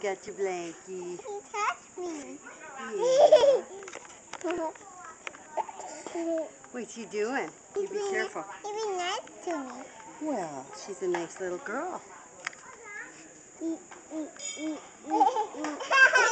got your blankie. You touched me. Yeah. What's she doing? You be careful. You be nice to me. Well, she's a nice little girl.